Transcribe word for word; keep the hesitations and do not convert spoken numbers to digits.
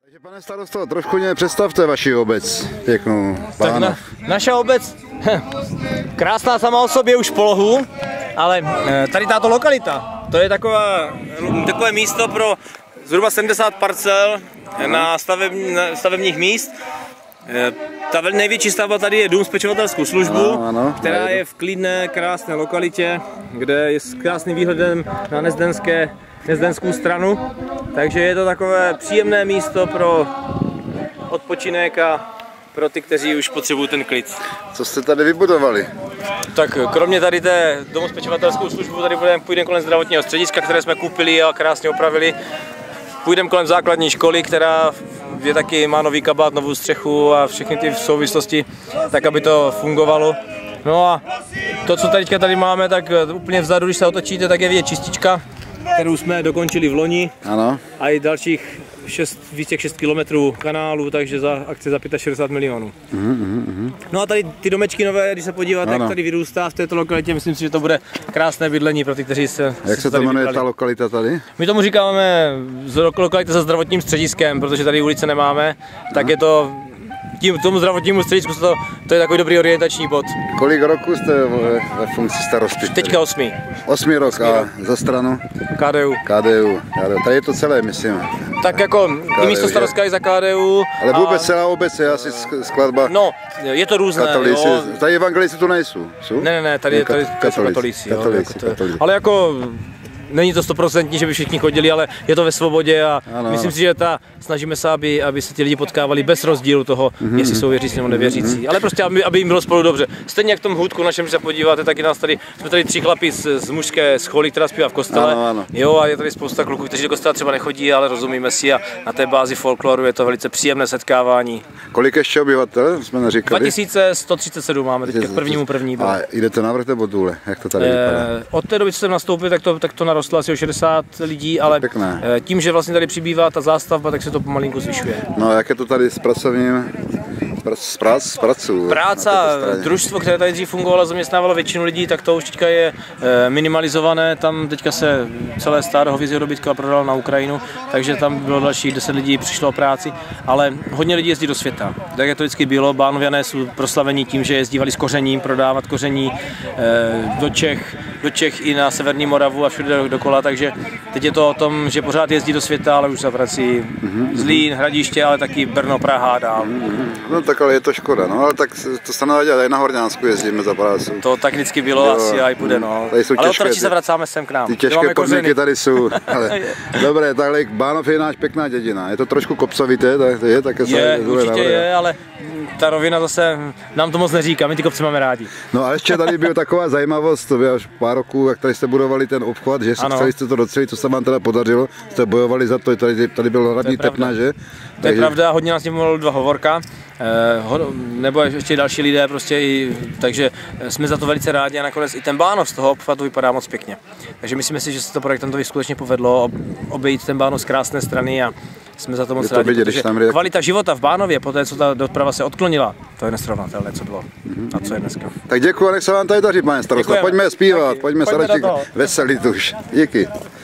Takže pane starosto, trošku mě představte vaši obec pěknou. Tak na, naša obec, krásná sama o sobě už v polohu, ale tady tato lokalita, to je taková, takové místo pro zhruba sedmdesát parcel na, staveb, na stavebních míst. Ta největší stavba tady je dům s pečovatelskou službu, ano, ano, která je v klidné, krásné lokalitě, kde je s krásným výhledem na Nezdenské, Nezdenskou stranu. Takže je to takové příjemné místo pro odpočinek a pro ty, kteří už potřebují ten klid. Co jste tady vybudovali? Tak kromě tady té domu s pečovatelskou službu, tady budeme, půjdeme kolem zdravotního střediska, které jsme koupili a krásně opravili. Půjdeme kolem základní školy, která je taky, má nový kabát, novou střechu a všechny ty souvislosti, tak aby to fungovalo. No a to, co teďka tady máme, tak úplně vzadu, když se otočíte, tak je vidět čistička, kterou jsme dokončili v loni. Ano. A i dalších šest, více jak šest kilometrů kanálu, takže za akci za šedesát pět milionů. Mm, mm, mm. No a tady ty domečky nové, když se podíváte, ano, jak tady vyrůstá v této lokalitě, myslím si, že to bude krásné bydlení pro ty, kteří se Jak se to jmenuje ta lokalita tady? My tomu říkáme lokalita se zdravotním střediskem, protože tady ulice nemáme, tak je to tím tomu zdravotnímu středisku, to, to je takový dobrý orientační bod. Kolik roků jste ve, ve funkci starosty? Teďka osmi. Osmi rok osmi a rok. Za stranu? K D U. K D U. Tady je to celé, myslím. Tak jako K D U, i místo starostka i za K D U. Ale vůbec a... celá obec je asi skladba. No, je to různé. Katolíci. Jo. Tady evangelici tu nejsou. Jsou? Ne, ne, ne, tady, tady, tady katolíci. katolíci. katolíci, jo, katolíci. Ale jako není to stoprocentní, že by všichni chodili, ale je to ve svobodě a ano, myslím si, že ta, snažíme se, aby, aby se ti lidi potkávali bez rozdílu toho, mm-hmm. jestli jsou věřící nebo nevěřící, mm-hmm. ale prostě, aby, aby jim bylo spolu dobře. Stejně jak v tom hůdku našem, když se podíváte, taky nás tady, jsme tady tři chlapi z, z mužské scholy, která zpívá v kostele, ano, ano. Jo, a je tady spousta kluků, kteří do kostela třeba nechodí, ale rozumíme si a na té bázi folkloru je to velice příjemné setkávání. Kolik ještě obyvatel jsme neříkali? dva tisíce sto třicet sedm máme teďka k prvnímu první. A jdete navrch nebo důle? Jak to tady vypadá? Eh, od té doby, co jsem nastoupil, tak to, tak to narostlo asi o šedesát lidí, ale pěkné. Tím, že vlastně tady přibývá ta zástavba, tak se to pomalinku zvyšuje. No a jak je to tady s pracovním, s, prac, s pracu? Práce, družstvo, které tady dřív fungovalo, zaměstnávalo většinu lidí, tak to už teďka je minimalizované, tam teďka se celé stádo hovězího dobytka prodalo na Ukrajinu, takže tam bylo dalších deset lidí, přišlo o práci, ale hodně lidí jezdí do světa. Tak jak to vždycky bylo, Bánoviané jsou proslavení tím, že jezdívali s kořením, prodávat koření do Čech, do Čech i na severní Moravu a všude dokola, takže teď je to o tom, že pořád jezdí do světa, ale už se vrací Zlín, Hradiště, ale taky Brno, Praha dál. No tak ale je to škoda, no ale tak to se nedá dělat, i na Horňánsku jezdíme za práci. To tak vždycky bylo, jo, asi a i bude, no. Ale otročí se vracáme sem k nám. Ty těžké podmínky tady jsou, ale dobré, takhle Bánov je náš pěkná dědina, je to trošku kopcovité, tak to je, tak je, je určitě je, ale ta rovina zase nám to moc neříká, my ty kopce máme rádi. No a ještě tady byla taková zajímavost, to bylo už pár roků, jak tady jste budovali ten obchvat, že chceli jste to docelit, co se vám teda podařilo, jste bojovali za to, tady, tady byl hlavní tepna, že? To Takže... je pravda, hodně nás tím mluvilo dva Hovorka, eh, nebo ještě další lidé, prostě i, takže jsme za to velice rádi a nakonec i ten Bánov z toho obchvatu vypadá moc pěkně. Takže myslím si, že se to projektantovi skutečně povedlo obejít ten Bánov z krásné strany a jsme za to moc rádi, vidět, protože tam kvalita života v Bánově, po té, co ta doprava se odklonila, to je nesrovnatelné, co bylo mm-hmm. a co je dneska. Tak děkuji, a nech se vám tady daří, pane starosta. Pojďme zpívat, pojďme, pojďme se radši veselit už. Díky.